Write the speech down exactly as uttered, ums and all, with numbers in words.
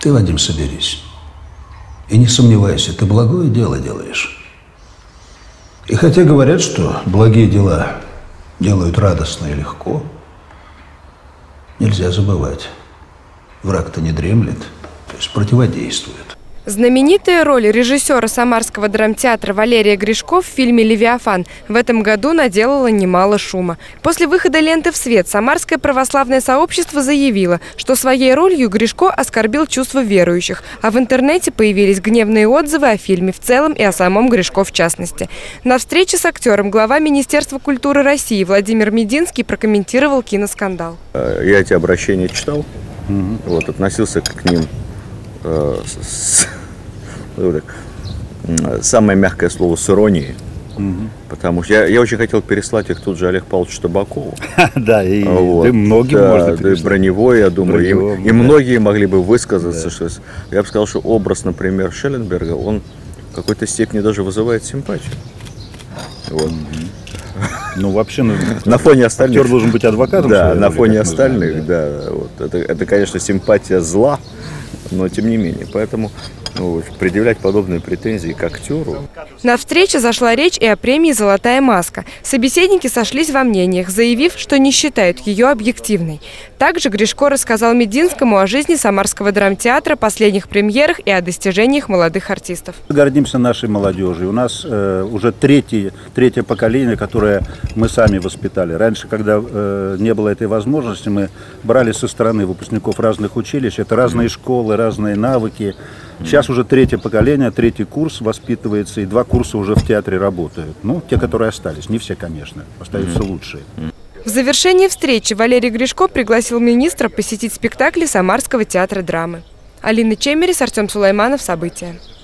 Ты, Вадим, соберись. И не сомневайся, ты благое дело делаешь. И хотя говорят, что благие дела делают радостно и легко, нельзя забывать. Враг-то не дремлет, то есть противодействует. Знаменитая роль режиссера Самарского драмтеатра Валерия Гришко в фильме «Левиафан» в этом году наделала немало шума. После выхода ленты в свет Самарское православное сообщество заявило, что своей ролью Гришко оскорбил чувства верующих, а в интернете появились гневные отзывы о фильме в целом и о самом Гришко в частности. На встрече с актером глава Министерства культуры России Владимир Мединский прокомментировал киноскандал. Я эти обращения читал, угу. вот, относился к ним э, с, самое мягкое слово с иронией, угу. потому что я, я очень хотел переслать их тут же Олегу Павловичу Табакову. Да, и вот. многим да, можно переслать. И Броневой, я думаю, и, и многие могли бы высказаться. Что, я бы сказал, что образ, например, Шелленберга, он в какой-то степени даже вызывает симпатию. Вот. Ну, вообще, ну, на фоне остальных. Актер должен быть адвокатом. Да, на фоне остальных, да. да вот. это, это, конечно, симпатия зла, но тем не менее. Поэтому ну, предъявлять подобные претензии к актеру. На встрече зашла речь и о премии «Золотая маска». Собеседники сошлись во мнениях, заявив, что не считают ее объективной. Также Гришко рассказал Мединскому о жизни Самарского драмтеатра, последних премьерах и о достижениях молодых артистов. Мы гордимся нашей молодежью. У нас э, уже третье, третье поколение, которое мы сами воспитали. Раньше, когда э, не было этой возможности, мы брали со стороны выпускников разных училищ. Это разные школы, разные навыки. Сейчас уже третье поколение, третий курс воспитывается, и два курса уже в театре работают. Ну, те, которые остались. Не все, конечно. Остаются лучшие. В завершении встречи Валерий Гришко пригласил министра посетить спектакли Самарского театра драмы. Алина Чемерис, Артем Сулайманов. События.